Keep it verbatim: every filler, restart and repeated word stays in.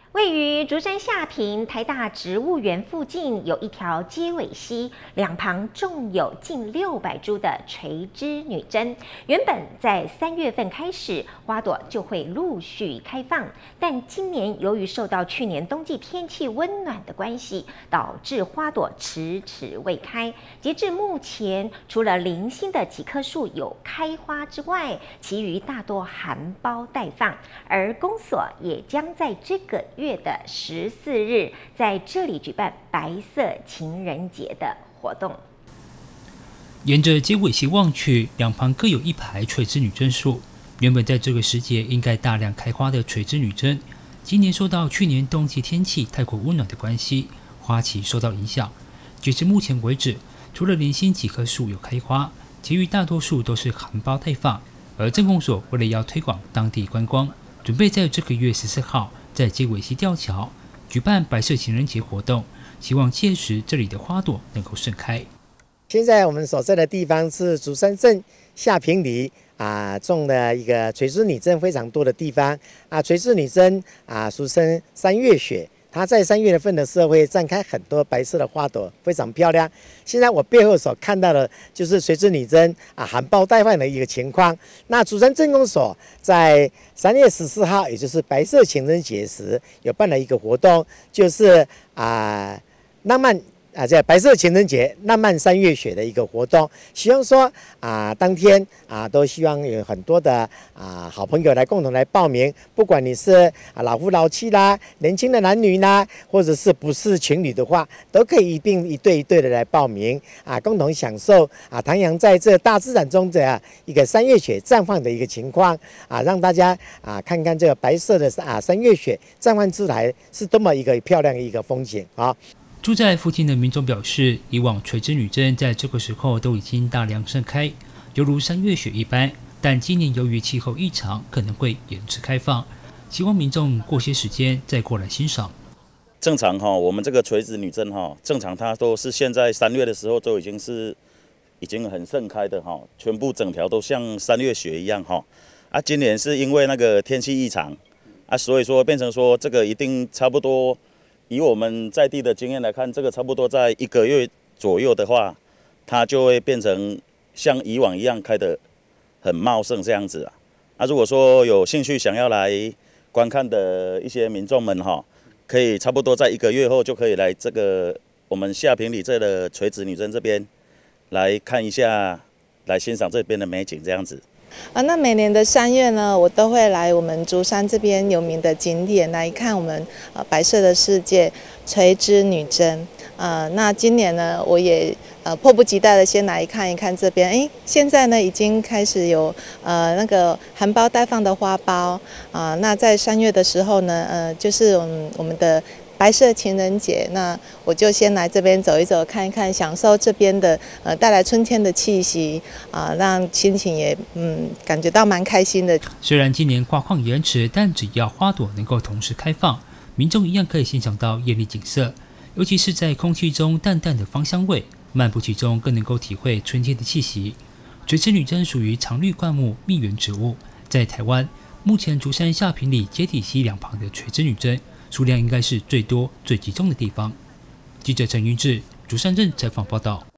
位于竹山下坪台大植物园附近有一条接尾溪，两旁种有近六百株的垂枝女贞。原本在三月份开始，花朵就会陆续开放，但今年由于受到去年冬季天气温暖的关系，导致花朵迟迟未开。截至目前，除了零星的几棵树有开花之外，其余大多含苞待放。而公所也将在这个月的十四日，在这里举办白色情人节的活动。 沿着接尾溪望去，两旁各有一排垂枝女贞树。原本在这个时节应该大量开花的垂枝女贞，今年受到去年冬季天气太过温暖的关系，花期受到影响。截至目前为止，除了零星几棵树有开花，其余大多数都是含苞待放。而镇公所为了要推广当地观光，准备在这个月十四号在接尾溪吊桥举办白色情人节活动，希望届时这里的花朵能够盛开。 现在我们所在的地方是竹山镇下坪里啊，种的一个垂枝女贞非常多的地方啊。垂枝女贞啊，俗称三月雪。它在三月份的时候会绽开很多白色的花朵，非常漂亮。现在我背后所看到的就是垂枝女贞啊含苞待放的一个情况。那竹山镇公所在三月十四号，也就是白色情人节时，有办了一个活动，就是啊浪漫。啊，在白色情人节浪漫三月雪的一个活动，希望说啊，当天啊，都希望有很多的啊好朋友来共同来报名，不管你是啊老夫老妻啦、年轻的男女啦，或者是不是情侣的话，都可以一并一对一对的来报名啊，共同享受啊徜徉在这大自然中的一个三月雪绽放的一个情况啊，让大家啊看看这个白色的啊三月雪绽放出来是多么一个漂亮的一个风景啊。 住在附近的民众表示，以往垂枝女贞在这个时候都已经大量盛开，犹如三月雪一般，但今年由于气候异常，可能会延迟开放，希望民众过些时间再过来欣赏。 正常哈，我们这个垂枝女贞哈，正常它都是现在三月的时候都已经是已经很盛开的哈，全部整条都像三月雪一样哈。啊，今年是因为那个天气异常啊，所以说变成说这个一定差不多。以我们在地的经验来看，这个差不多在一个月左右的话，它就会变成像以往一样开得很茂盛这样子啊。那、啊、如果说有兴趣想要来观看的一些民众们哈，可以差不多在一个月后就可以来这个我们下坪里这的垂枝女贞这边来看一下，来欣赏这边的美景这样子。 啊，那每年的三月呢，我都会来我们竹山这边有名的景点来看我们呃白色的世界垂枝女贞。呃，那今年呢，我也呃迫不及待的先来看一看这边。哎，现在呢已经开始有呃那个含苞待放的花苞啊、呃。那在三月的时候呢，呃，就是我们我们的白色情人节，那我就先来这边走一走，看一看，享受这边的呃带来春天的气息啊、呃，让心情也嗯感觉到蛮开心的。 虽然今年花况延迟，但只要花朵能够同时开放，民众一样可以欣赏到艳丽景色，尤其是在空气中淡淡的芳香味，漫步其中更能够体会春天的气息。垂枝女贞属于常绿灌木蜜源植物，在台湾目前竹山下坪里接底溪两旁的垂枝女贞数量应该是最多、最集中的地方。记者陈云志，竹山镇采访报道。